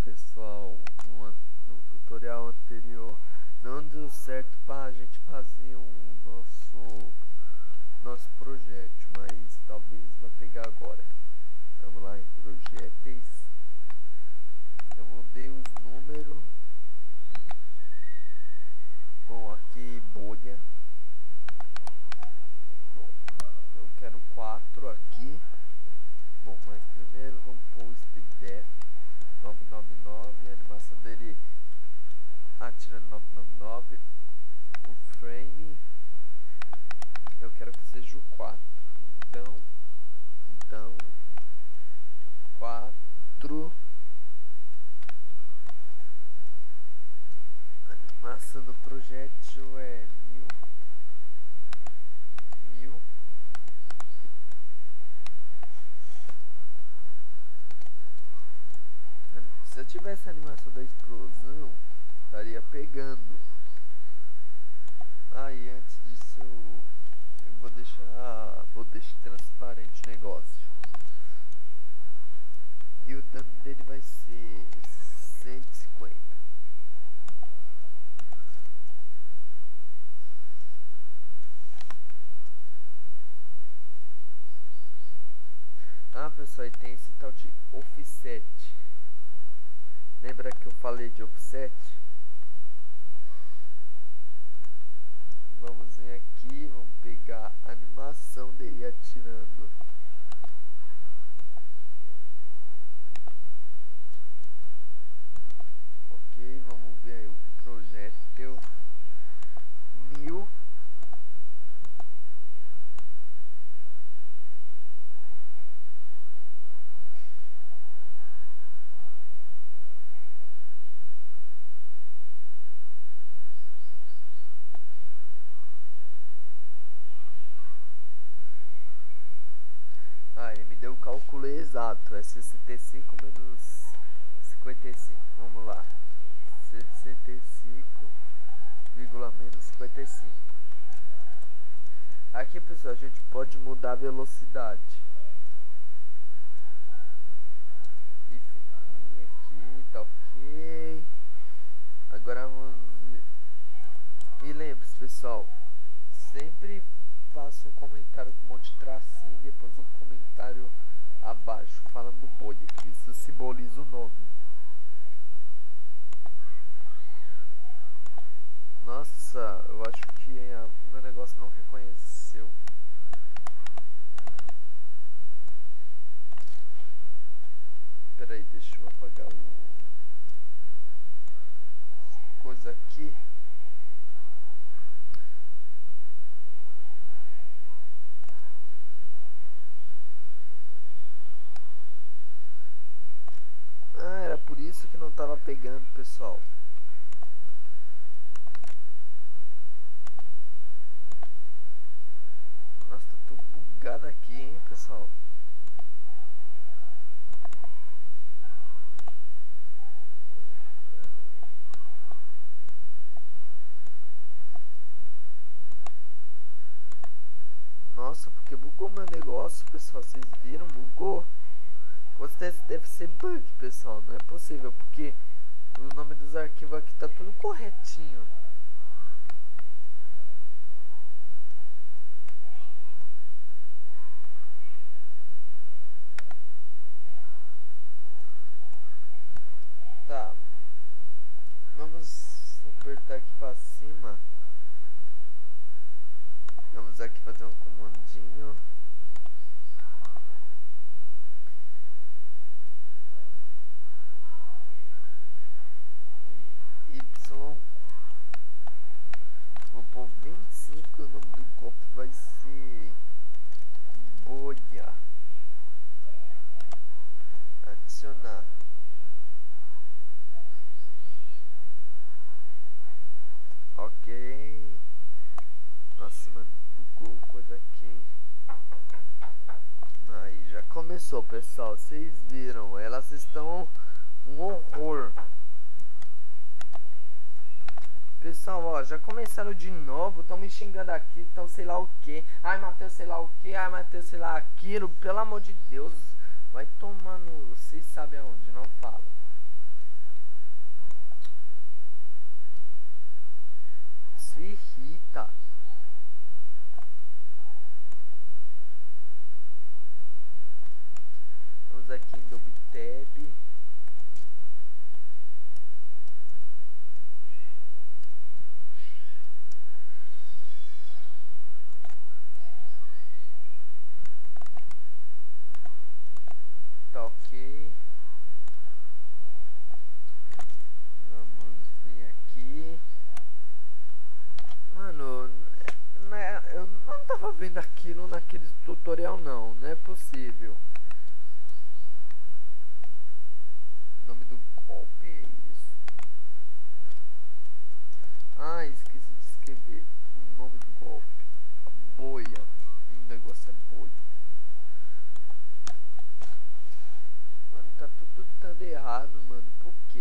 pessoal, no tutorial anterior não deu certo pra gente fazer nosso projétil, mas talvez vai pegar agora. Vamos lá em projéteis, eu mudei os números. Bom, aqui bolha. Bom, eu quero 4 aqui. Bom, mas primeiro vamos pôr o SpeedDef 999, a animação dele atirando 999. O frame eu quero que seja o 4. Então 4. A animação do projétil é 1000. Se eu tivesse a animação da explosão, estaria pegando. E antes disso eu vou deixar transparente o negócio. E o dano dele vai ser 150. Pessoal, e tem esse tal de offset. Lembra que eu falei de offset? Vamos vir aqui, vamos pegar a animação dele atirando. Ok, vamos ver aí o projétil 1000. Ele me deu o cálculo exato, é 65 menos 55, vamos lá, 65, menos 55. Aqui, pessoal, a gente pode mudar a velocidade. Enfim, aqui tá ok. Agora vamos ver. E lembre-se, pessoal, sempre faça um comentário com um monte de tracinho e depois um comentário abaixo falando bolha, que isso simboliza o nome. Nossa, eu acho que o meu negócio não reconheceu. Pera aí, deixa eu apagar coisa aqui. Era por isso que não tava pegando, pessoal. Nossa, tá tudo bugado aqui, hein, pessoal. Nossa, porque bugou meu negócio, pessoal. Vocês viram? Bugou. Deve ser bug, pessoal, não é possível, porque o nome dos arquivos aqui tá tudo corretinho. Tá, vamos apertar aqui pra cima. Vamos aqui fazer um comandinho. Vou pôr 25, o nome do golpe vai ser bolha. Adicionar. Ok. Nossa, mano, bugou coisa aqui, hein? Aí já começou, pessoal. Vocês viram, elas estão um horror. Pessoal, ó, já começaram de novo, estão me xingando aqui, estão sei lá o que. Ai, Matheus, sei lá o que, ai, Matheus, sei lá aquilo. Pelo amor de Deus, vai tomando, vocês sabem aonde, não fala. aqui, tá. Vamos aqui em Double Tab. Tá ok. Vamos vir aqui. Mano, né, eu não tava vendo aquilo naquele tutorial não é possível. Nome do golpe é isso. Ah, esqueci de escrever o nome do golpe. A boia. O negócio é boia. Mano, tá tudo dando errado, mano. Por quê?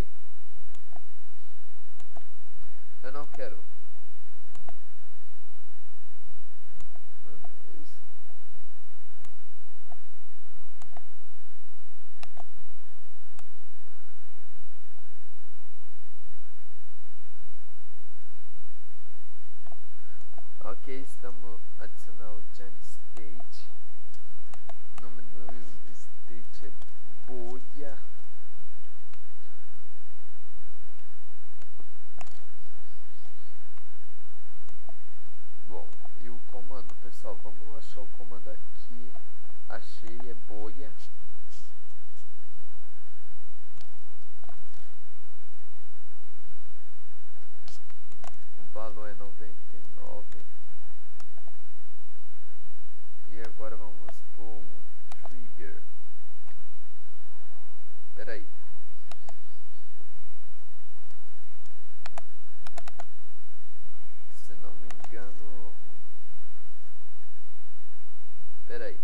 Eu não quero. Mano, isso. Ok, estamos adicionando o Giant State. O nome do state é boia. Bom, e o comando, pessoal, vamos achar o comando aqui. Achei, é boia. O valor é 99. E agora vamos por um trigger. Pera aí. Se não me engano. Pera aí.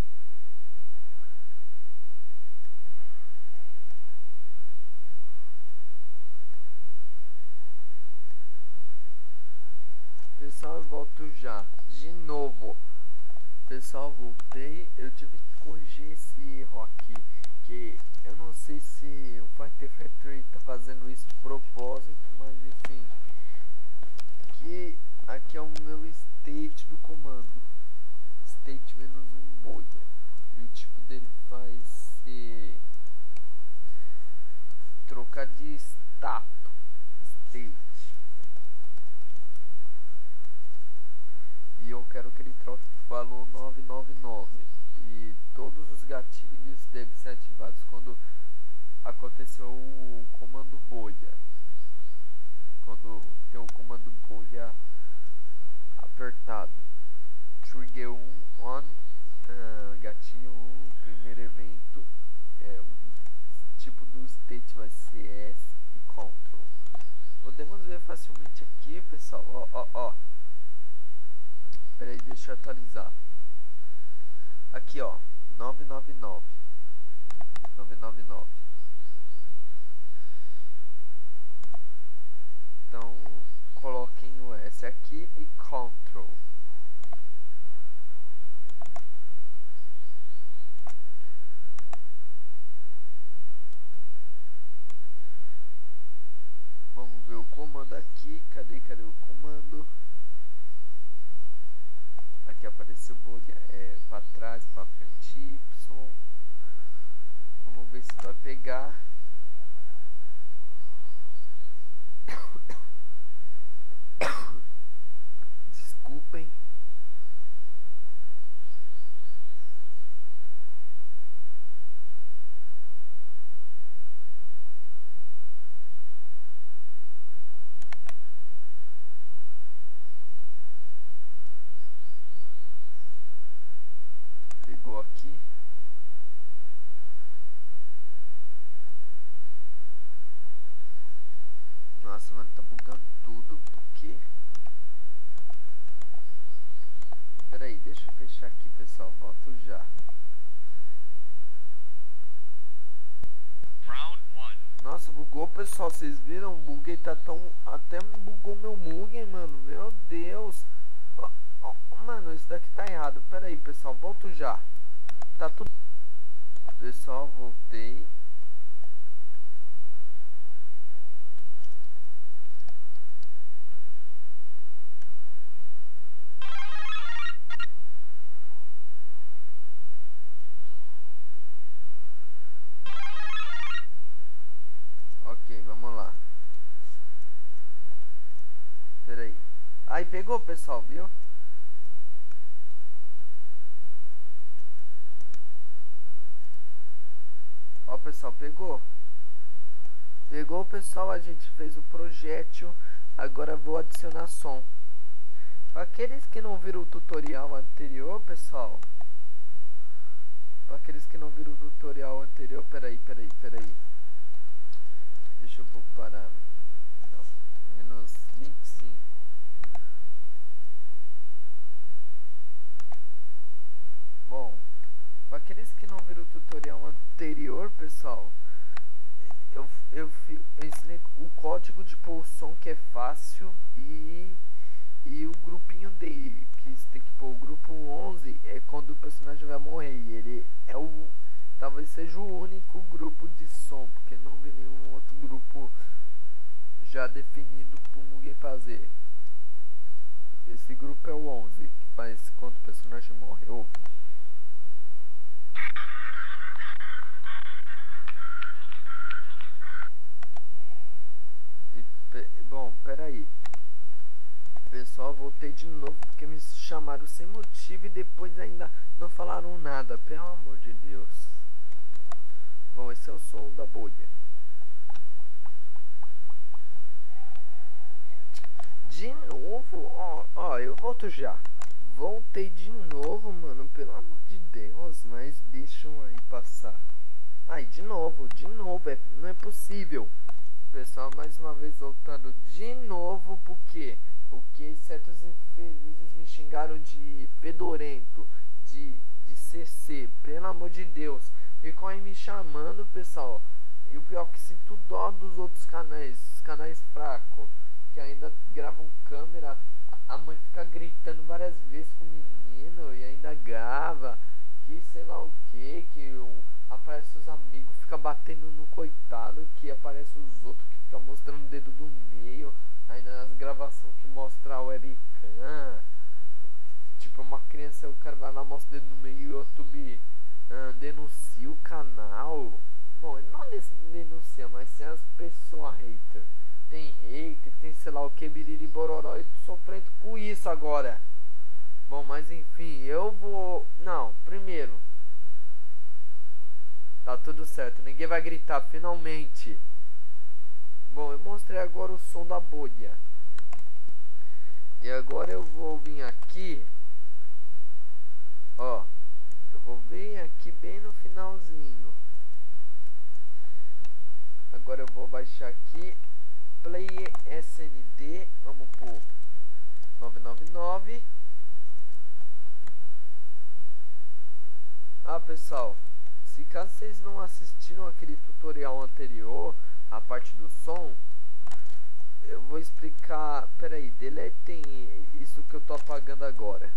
Pessoal, eu volto já. De novo. Pessoal, voltei. Eu tive que corrigir esse erro aqui. Que eu não sei se o Fighter Factory tá fazendo isso de propósito, mas enfim. Que aqui é o meu state do comando. State menos um boia. E o tipo dele vai ser trocar de status. State. E eu quero que ele troque o valor 999. E todos os gatilhos devem ser ativados quando aconteceu o comando boia. Quando tem o comando boia apertado. Trigger 1 on, gatilho 1, primeiro evento. O tipo do state vai ser S e Ctrl. Podemos ver facilmente aqui, pessoal. Ó. Pera aí, deixa eu atualizar. Aqui, ó, 999. Então, coloquem o S aqui e Ctrl. Vamos ver o comando aqui. Cadê o comando? Aqui apareceu boia, para trás, para frente, Y. Vamos ver se vai pegar. Desculpem. Ligou aqui. Nossa, mano, tá bugando tudo. Por quê? Pera aí, deixa eu fechar aqui, pessoal. Volto já. Nossa, bugou, pessoal. Vocês viram? O bug tá tão... Até bugou meu Mugen, mano. Meu Deus. Mano, isso daqui tá errado. Pera aí, pessoal. Volto já. Tá tudo... Pessoal, voltei. vamos lá. Pera aí. Aí pegou, pessoal, viu? Ó, pessoal, pegou. Pegou, pessoal, a gente fez o projétil. Agora vou adicionar som. Para aqueles que não viram o tutorial anterior, pessoal. Para aqueles que não viram o tutorial anterior, peraí. Deixa eu pôr para... Não, menos 25. Bom, para aqueles que não viram o tutorial anterior, pessoal, eu ensinei o código de pôr o som, que é fácil, e o grupinho dele, que você tem que pôr. O grupo 11 é quando o personagem vai morrer, e ele é o... talvez seja o único grupo de som, porque não vi nenhum outro grupo já definido por ninguém fazer. Esse grupo é o 11, que faz quando o personagem morre. Ouve. Bom, peraí. Pessoal, voltei de novo porque me chamaram sem motivo e depois ainda não falaram nada, pelo amor de Deus. Bom, esse é o som da bolha. De novo? Ó, eu volto já. Voltei de novo, mano, pelo amor de Deus, mas deixam aí passar. Ai, de novo, não é possível. Pessoal, mais uma vez voltando de novo, porque certos infelizes me xingaram de fedorento, de CC, pelo amor de Deus. Ficam aí me chamando, pessoal. E o pior é que sinto dó dos outros canais, os canais fracos, que ainda gravam câmera. A mãe fica gritando várias vezes com o menino e ainda grava, que sei lá o que aparece os amigos, fica batendo no coitado, que aparece os outros que fica mostrando o dedo do meio, ainda nas gravações que mostra a webcam, tipo uma criança, o cara vai lá, mostra o dedo no meio e o YouTube denuncia o canal. Bom, ele não denuncia, mas tem as pessoas hater. Tem hater, tem sei lá o que, biriri bororó, e tô sofrendo com isso agora. Bom, mas enfim, eu vou... Não, primeiro, tá tudo certo, ninguém vai gritar, finalmente. Bom, eu mostrei agora o som da bolha. E agora eu vou vir aqui. Ó, eu vou vir aqui bem no finalzinho. Agora eu vou baixar aqui Play SND, vamos por 999. Ah, pessoal, se caso vocês não assistiram aquele tutorial anterior, a parte do som, eu vou explicar. Peraí, deletem isso que eu tô apagando agora.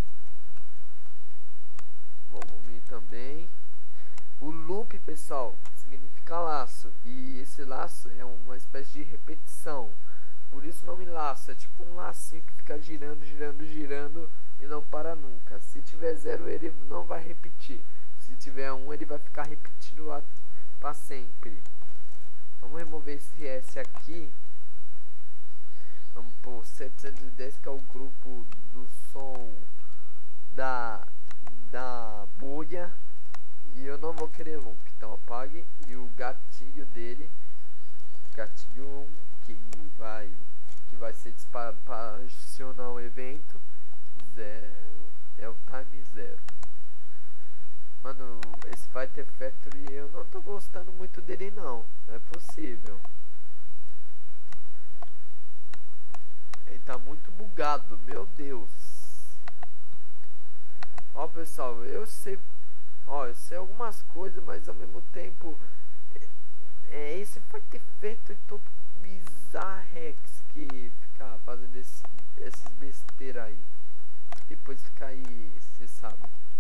Vamos vir também. O loop, pessoal, significa laço, e esse laço é uma espécie de repetição. Por isso o nome laço, é tipo um lacinho que fica girando e não para nunca. Se tiver 0, ele não vai repetir. Se tiver 1, ele vai ficar repetindo para sempre. Vamos remover esse S aqui. Vamos pôr 710, que é o grupo do som da bolha. E eu não vou querer loop, então apague. E o gatilho dele, gatilho 1, que vai ser para acionar um evento, 0, é o time 0. Mano, esse Fighter Factory eu não tô gostando muito dele não é possível. Ele tá muito bugado, meu Deus. Ó, pessoal, eu sei algumas coisas, mas ao mesmo tempo esse Fighter Factory todo bizarrex que fica fazendo esses besteiras aí. Depois fica aí, você sabe.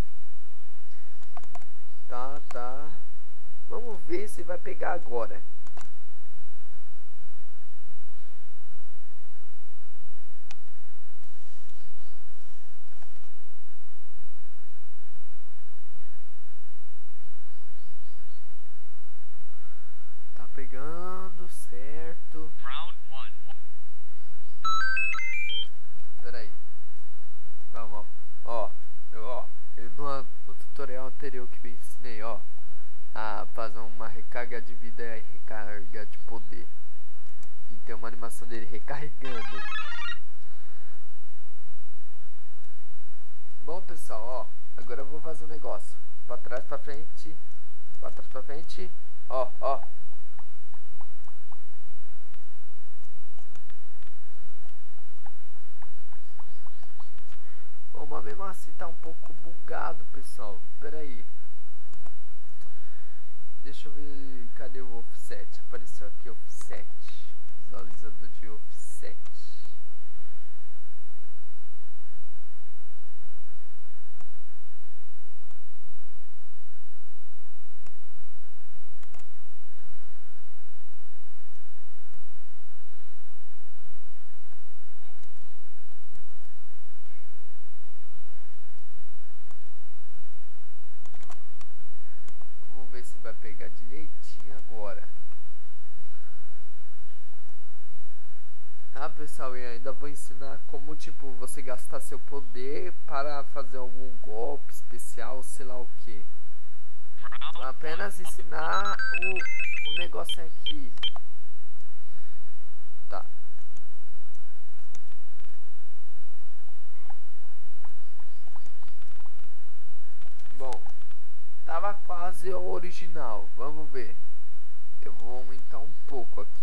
Tá. Vamos ver se vai pegar agora. Tá recarregando, certo? Pera aí. Vamos, ó. Eu no tutorial anterior que eu ensinei, ó, a fazer uma recarga de vida e recarga de poder. E tem uma animação dele recarregando. Bom, pessoal, ó, agora eu vou fazer um negócio. Pra trás, pra frente. Pra trás, pra frente. Ó. Bom, mas mesmo assim tá um pouco bugado, pessoal. Pera aí. Deixa eu ver. Cadê o offset? Apareceu aqui, offset. Visualizador de offset. Vamos ver se vai pegar direitinho agora. Ah, pessoal, e ainda vou ensinar como, tipo, você gastar seu poder para fazer algum golpe especial, sei lá o que. Apenas ensinar o negócio aqui. Tá. Bom, tava quase o original. Vamos ver. Eu vou aumentar um pouco aqui.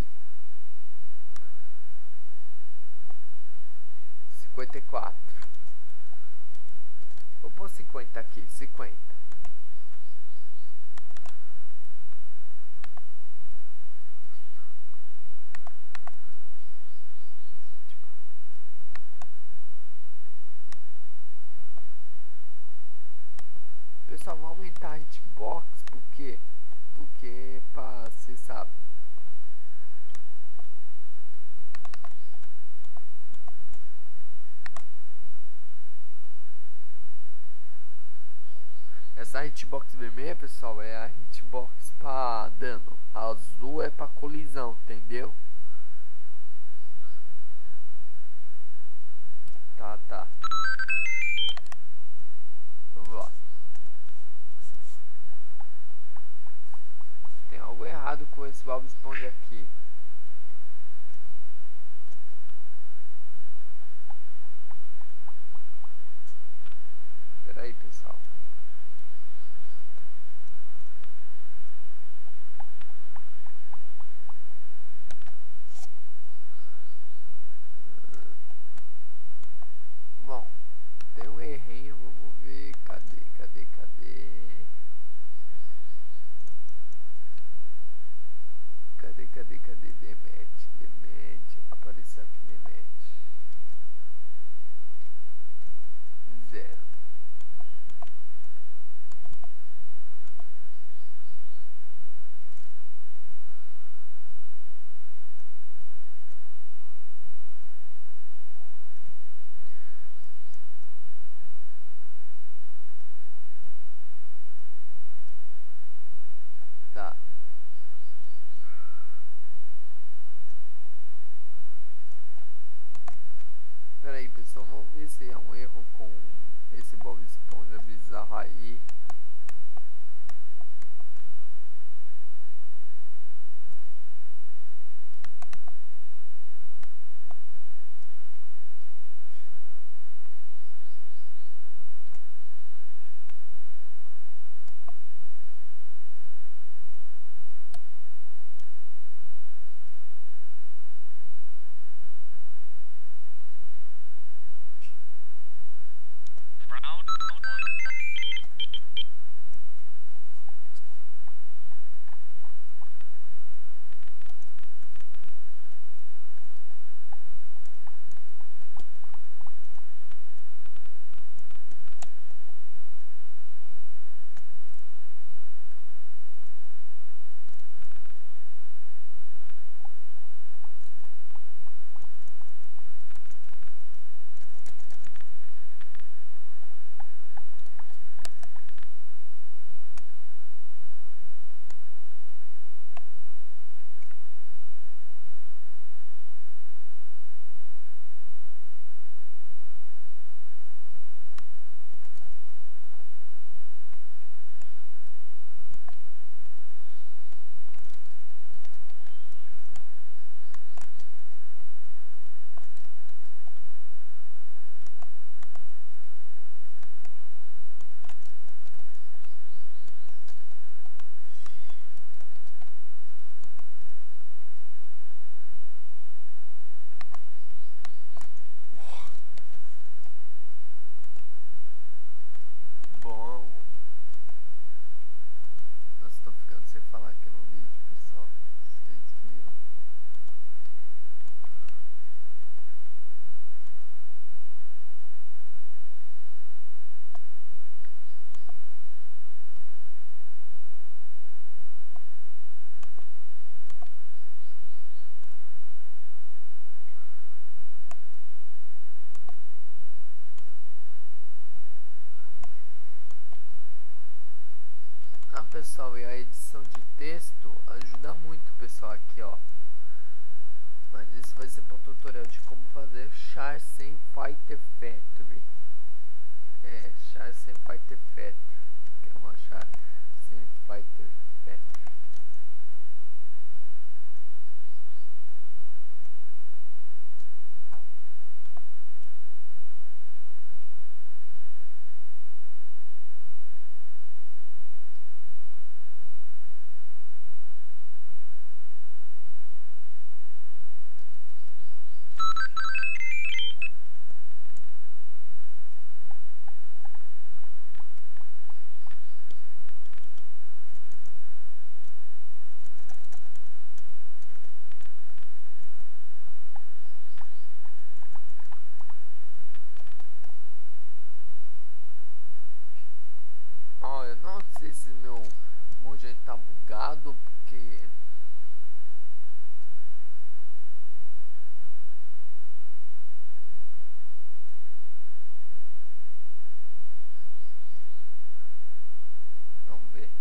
54. Vou pôr 50 aqui. 50. Pessoal, vou aumentar a hitbox porque pá, vocês sabem. Essa hitbox vermelha, pessoal, é a hitbox pra dano. A azul é pra colisão, entendeu? Tá. Vamos lá. Tem algo errado com esse Bob Esponja aqui. Pera aí, pessoal. Bom, tem um errinho, vamos ver. Cadê? Cadê? Demet. Apareceu aqui Demet. 0. Tá. Pera aí, pessoal, vamos ver se é um erro com esse Bob Esponja bizarro aí. pessoal, e a edição de texto ajuda muito, pessoal, aqui, ó. Mas isso vai ser para um tutorial de como fazer char sem Fighter Factory. Char sem Fighter Factory. Que é uma char sem Fighter Factory. Ó, eu não sei se meu mod tá bugado, porque vamos ver.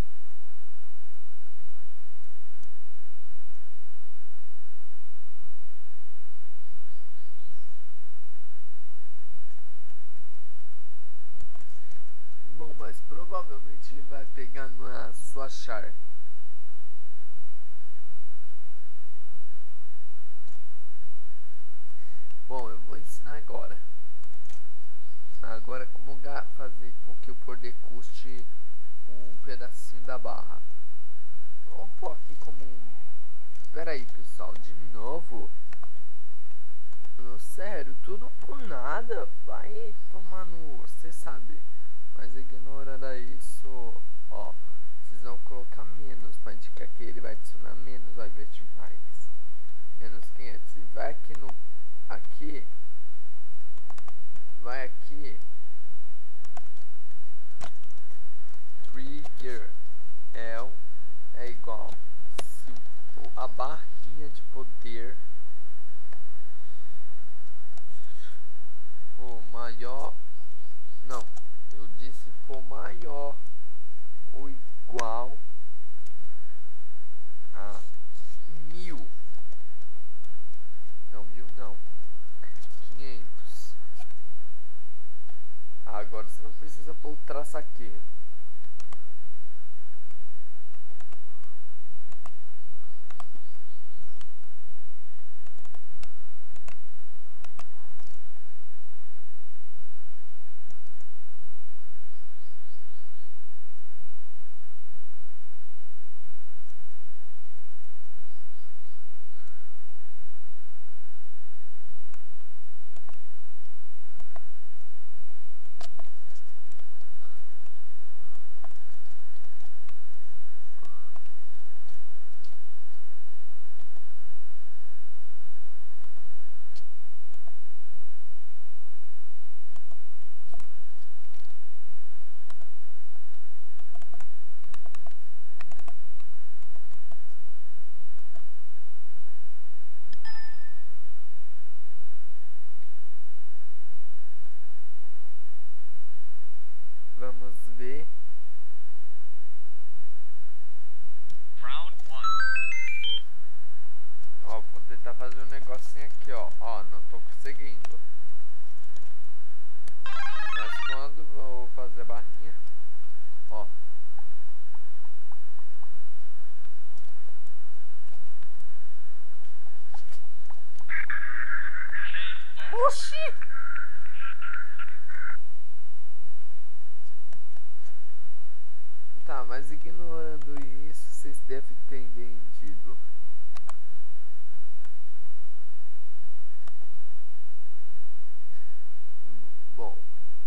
Bom, mas provavelmente ele vai pegar na sua char. Bom, eu vou ensinar agora. Agora como fazer com que o poder custe um pedacinho da barra. Vamos pôr aqui como um... Espera aí, pessoal, de novo? Não, sério, tudo por nada. Vai tomar no... Você sabe. Mas ignorando isso, ó, vocês vão colocar menos para indicar que ele vai adicionar menos ao invés de mais. Menos 500. E vai aqui no... Aqui. Vai aqui. Trigger é igual. Se a barrinha de poder for maior... Não. Eu disse for maior ou igual a 1000. Não, 1000 não. 500. Agora você não precisa pôr o traço aqui. Vamos ver. Ó, vou tentar fazer um negocinho aqui, ó. Ó, não tô conseguindo. Mas quando vou fazer a barrinha, ó. Oxi! Tá, mas ignorando isso, vocês devem ter entendido. Bom.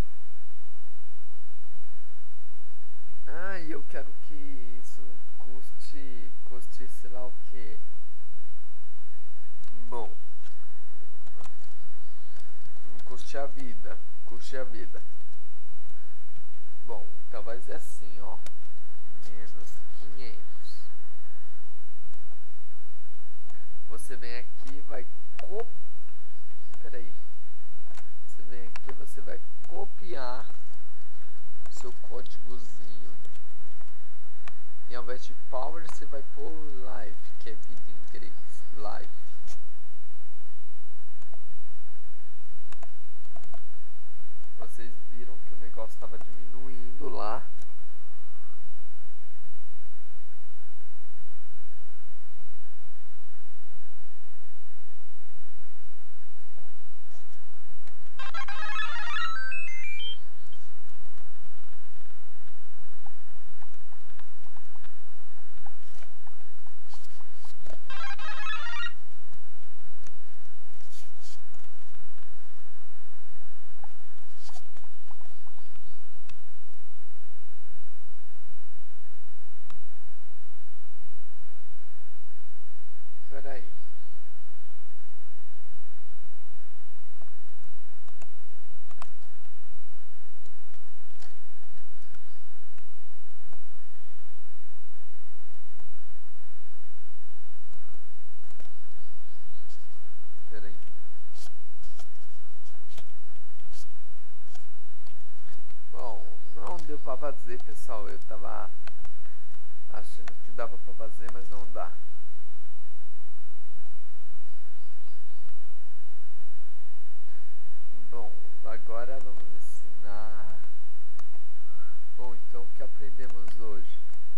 Ah, e eu quero que isso custe sei lá o que. Bom. Custe a vida. Custe a vida. Bom, então vai ser assim, ó. Menos 500. Você vem aqui e vai Peraí. Você vem aqui, você vai copiar seu códigozinho E ao invés de power você vai pôr life, que é vida em inglês. Life. Vocês viram que o negócio estava diminuindo lá. Pera aí. Pera aí. Bom, não deu pra fazer, pessoal. Eu tava achando que dava pra fazer, mas não dá. Bom, agora vamos ensinar. Bom, então o que aprendemos hoje?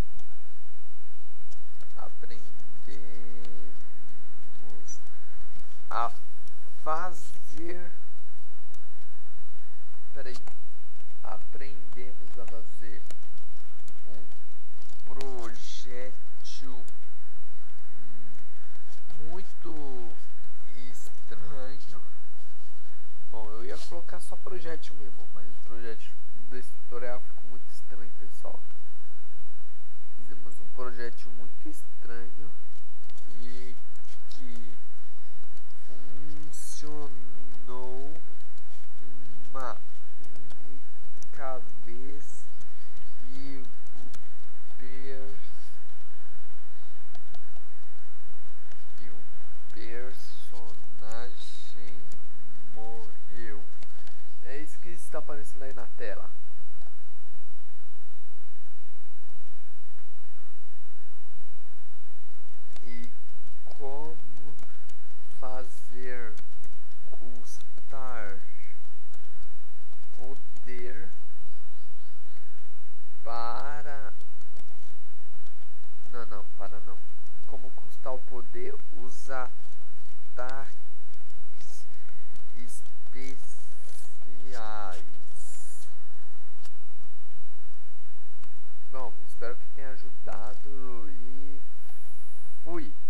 Aprendemos a fazer. Peraí. Aprendemos a fazer um projétil muito estranho. Bom, eu ia colocar só projétil mesmo, mas o projétil desse tutorial ficou muito estranho, pessoal. Fizemos um projétil muito estranho e que funcionou uma única vez e o personagem morreu. É isso que está aparecendo aí na tela. E como fazer custar poder para não. Como custar o poder os ataques especiais. Bom, espero que tenha ajudado e fui.